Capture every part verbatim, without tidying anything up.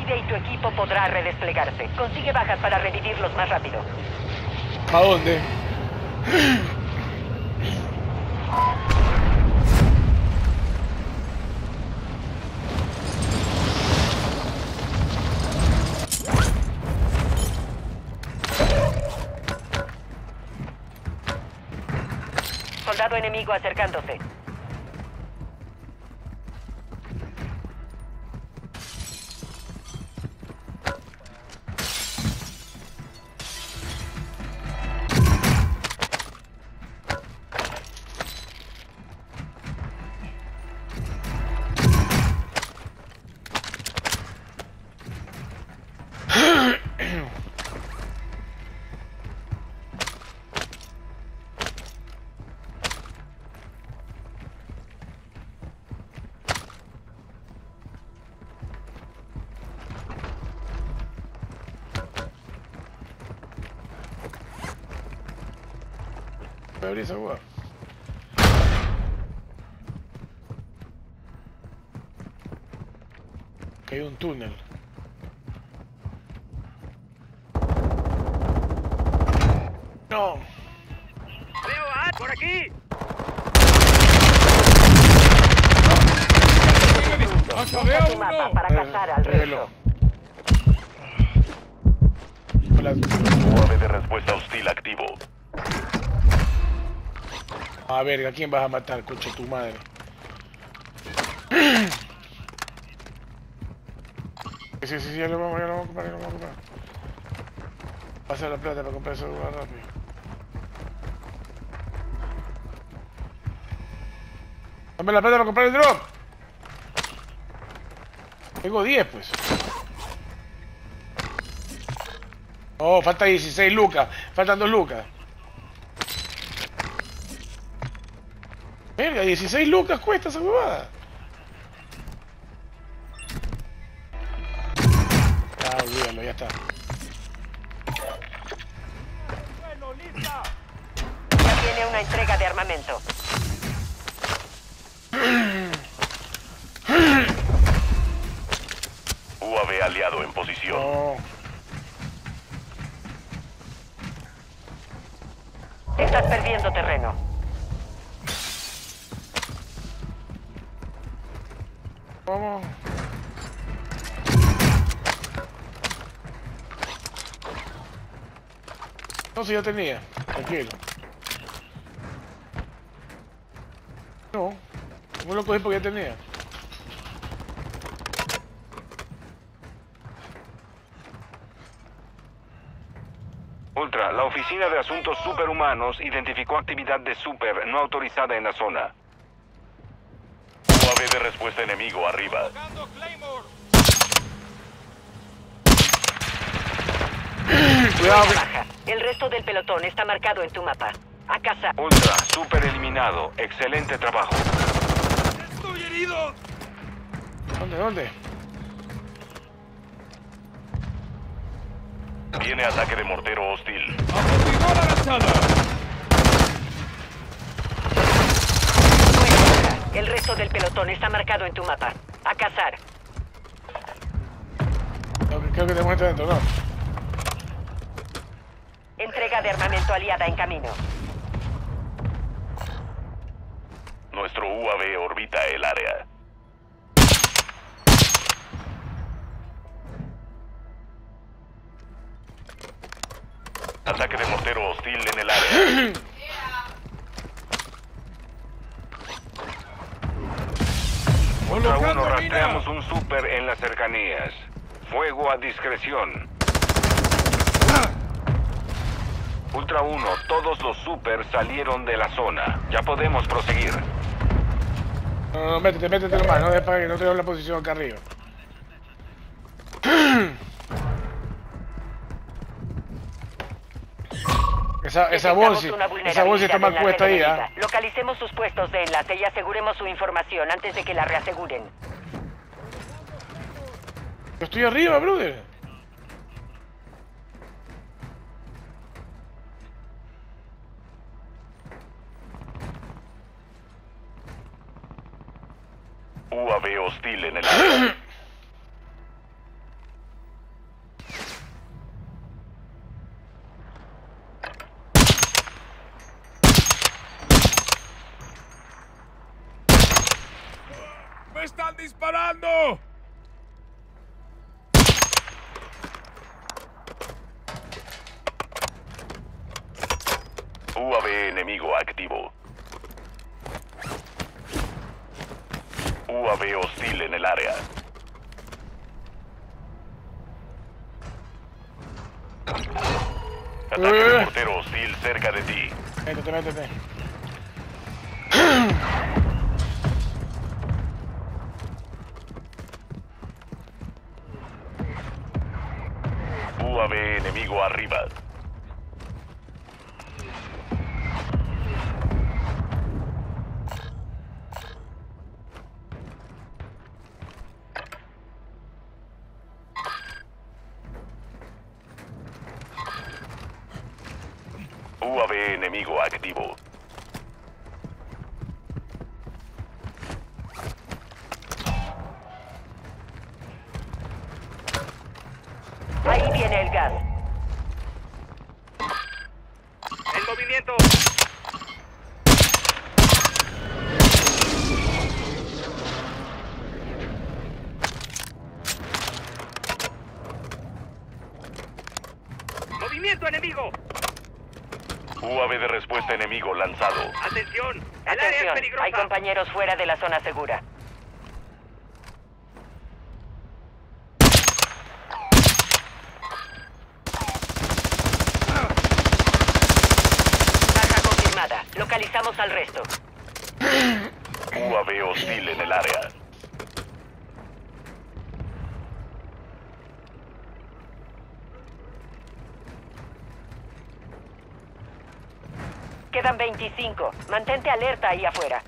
Sobrevive y tu equipo podrá redesplegarse. Consigue bajas para revivirlos más rápido. ¿A dónde? Soldado enemigo acercándose. Voy a abrir esa hueá. Que hay un túnel. No. ¡Veo a por aquí! Usa tu mapa para cazar al resto. Hola. U A V de respuesta hostil activo. A ver, ¿a quién vas a matar, coche tu madre? Sí, sí, sí, ya lo vamos, ya lo vamos a comprar, ya lo vamos a comprar. Pasa la plata para comprar ese lugar rápido. Dame la plata para comprar el drop. Tengo diez, pues. Oh, falta dieciséis lucas. Faltan dos lucas. Verga, dieciséis lucas cuesta esa huevada. Ah, olvídalo, ya está. Ya tiene una entrega de armamento. U A V aliado en posición. No. Estás perdiendo terreno. Vamos. No, si ya tenía. Tranquilo. No. No lo cogí porque ya tenía. Ultra, la Oficina de Asuntos Superhumanos identificó actividad de super no autorizada en la zona. U A V de respuesta enemigo arriba. Cuidado. Baja. El resto del pelotón está marcado en tu mapa. A casa. Ultra, super eliminado. Excelente trabajo. ¡Estoy herido! ¿Dónde, dónde? Tiene ataque de mortero hostil. ¡Amortiguó la lanzada! Buena baja. El resto del pelotón está marcado en tu mapa. A cazar. Creo que, creo que tenemos este dentro, ¿no? Entrega de armamento aliada en camino. Nuestro U A V orbita el área. Ataque de mortero hostil en el área. Ultra uno, rastreamos un super en las cercanías. Fuego a discreción. Ultra uno, todos los super salieron de la zona. Ya podemos proseguir. No, no, no, métete, métete nomás, no dejes para que no te vea la posición acá arriba. Esa, esa Detectamos bolsa, una esa bolsa está vulnerabilidad mal en la puesta red ahí, enemiga. ¿ah? Localicemos sus puestos de enlace y aseguremos su información antes de que la reaseguren. Yo estoy arriba, brother. U A V hostil en el área. están disparando! U A V enemigo activo. U A V hostil en el área. Ataque de mortero hostil cerca de ti. Métete, métete. U A V enemigo arriba. U A V enemigo activo. Ahí viene el gas. ¡En movimiento! ¡Movimiento enemigo! U A V de respuesta enemigo lanzado. ¡Atención! ¡El área es Atención, peligrosa! hay compañeros fuera de la zona segura. Baja confirmada. Localizamos al resto. U A V hostil en el área. Quedan veinticinco. Mantente alerta ahí afuera.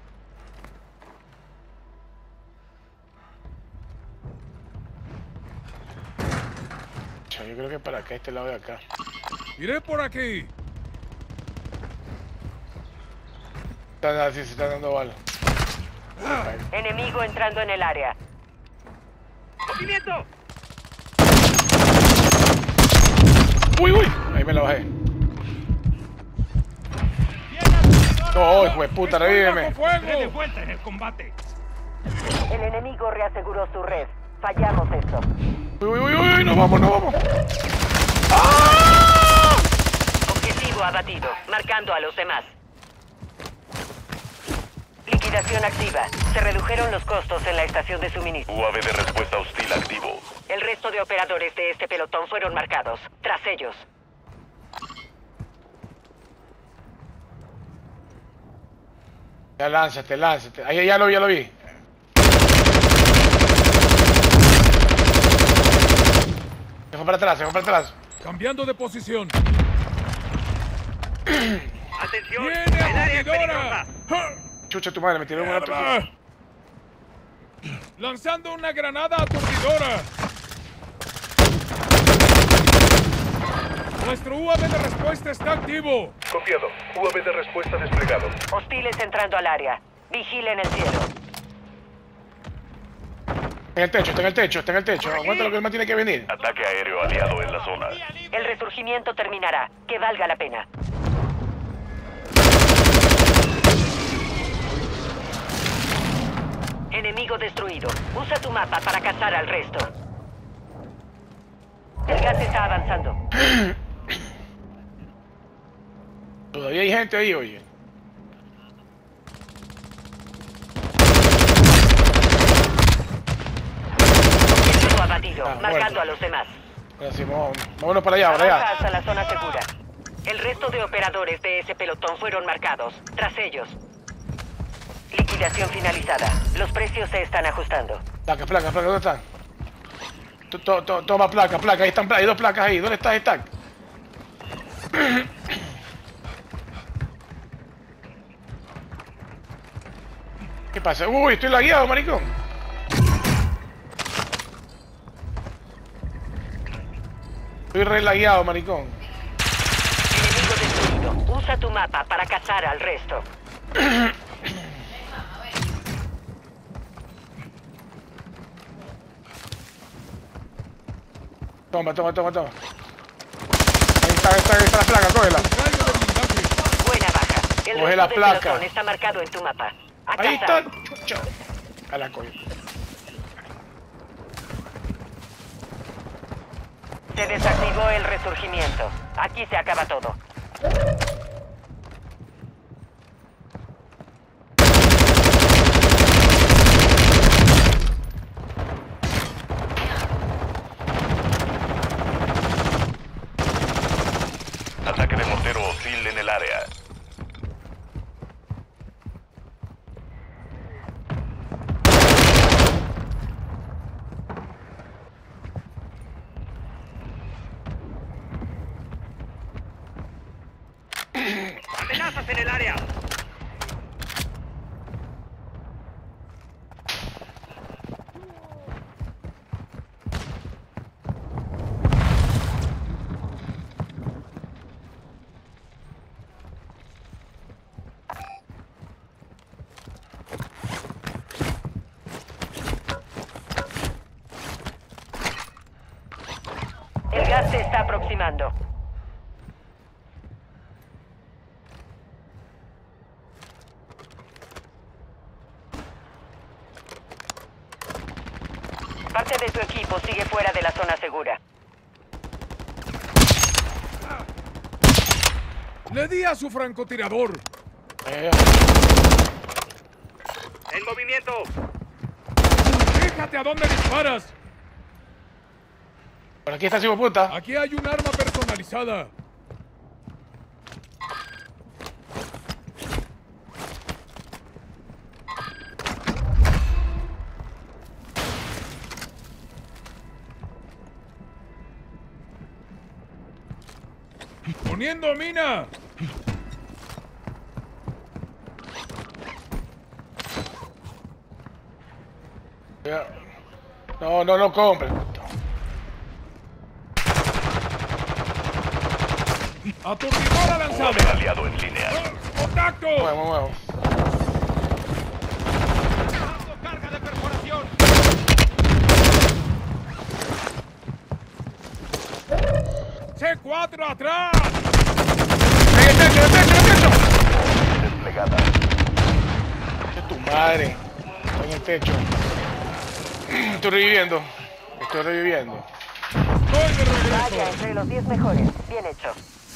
Yo creo que para acá, este lado de acá. ¡Iré por aquí! Están así, se están dando balas. Enemigo entrando en el área. ¡Movimiento! Uy, uy. Ahí me la bajé. No, hijo de puta, revíveme. ¡Estaré de vuelta en el combate! El enemigo reaseguró su red. Fallamos esto. Uy, uy, uy, uy, nos vamos, nos vamos. Objetivo abatido. Marcando a los demás. Liquidación activa. Se redujeron los costos en la estación de suministro. U A V de respuesta hostil activo. El resto de operadores de este pelotón fueron marcados. Tras ellos. Ya lánzate, lánzate. Ahí ya lo vi, ya lo vi. Se fue para atrás, se fue para atrás. Cambiando de posición. ¡Atención! ¡Viene ¡El área es aturdidora! peligrosa! Chucha tu madre, me tiró un otro. ¡Mierda! Lanzando una granada aturdidora. Nuestro U A V de respuesta está activo. Copiado. U A V de respuesta desplegado. Hostiles entrando al área. Vigilen el cielo. En el techo, está en el techo, está en el techo. Aguanta lo que el man tiene que venir. Ataque aéreo aliado en la zona. El resurgimiento terminará. Que valga la pena. Enemigo destruido. Usa tu mapa para cazar al resto. El gas está avanzando. Todavía hay gente ahí, oye. Objetivo abatido. Ah, Marcando muerto. a los demás. Ahora sí, vámonos, vámonos para allá, para Avanza allá. hasta la zona segura. El resto de operadores de ese pelotón fueron marcados. Tras ellos. Liquidación finalizada. Los precios se están ajustando. Placa, placa, placa, ¿dónde están? To- to- to- Toma placa, placa, ahí están, pla- hay dos placas ahí. ¿Dónde está? Están. ¿Qué pasa? Uy, estoy lagueado, maricón. Estoy re lagueado, maricón. Enemigo destruido. Usa tu mapa para cazar al resto. Toma, toma, toma, toma. Ahí está, ahí está, ahí está la placa, cógela. Carga de blindaje. Buena baja. El Coge resto la del placa. pelotón está marcado en tu mapa. A Ahí cazar. está, chucha. A la coña. Se desactivó el resurgimiento. Aquí se acaba todo. Ataque de mortero hostil en el área. ¡Amenazas en el área! El gas se está aproximando. Parte de tu equipo sigue fuera de la zona segura. ¡Le di a su francotirador! Eh, ¡En movimiento! ¡Fíjate a dónde disparas! por aquí está ese hijo de puta. Aquí hay un arma personalizada. ¡Poniendo mina! Ya. No, no, no compre. ¡Aturdidora lanzada! Joven aliado en línea. ¡Contacto! Muevo, muevo. ¡Carga de perforación! C cuatro atrás! ¡En el techo, en el techo, en el techo! Desplegada. Es tu madre. Estoy en el techo. Estoy reviviendo. Estoy reviviendo. ¡Estoy de Vaya regreso! entre los diez mejores. Bien hecho.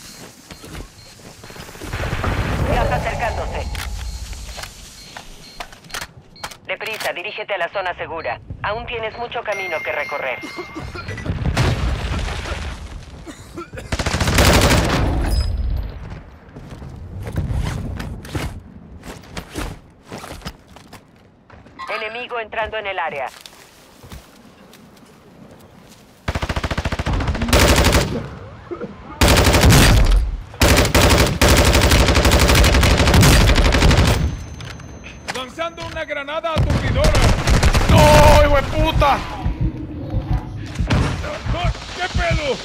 Gas acercándose. Deprisa, dirígete a la zona segura. Aún tienes mucho camino que recorrer. Enemigo entrando en el área. ¡Lanzando una granada aturdidora! ¡No, hijo de puta! ¡Ah! ¿Qué pedo?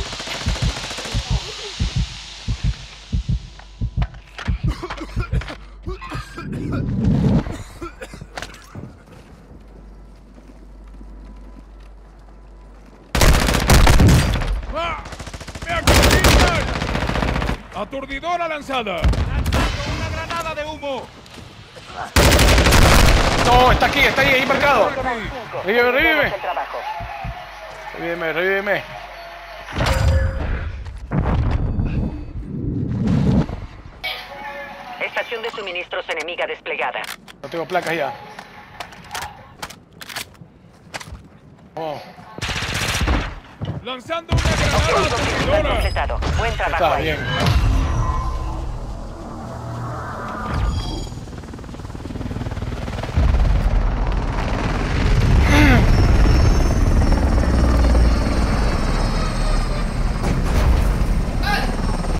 ¡Ah! ¡Me acuchillan! ¡Aturdidora lanzada! ¡Lanzando una granada de humo! No, está aquí, está ahí, ahí marcado. Quedan cinco. Revive, revive. Terminemos el trabajo. Revíveme, revíveme. Estación de suministros enemiga desplegada. No tengo placas ya. Oh, ¡Lanzando una granada Objetivo principal aturdidora! completado. Buen trabajo está ahí. bien.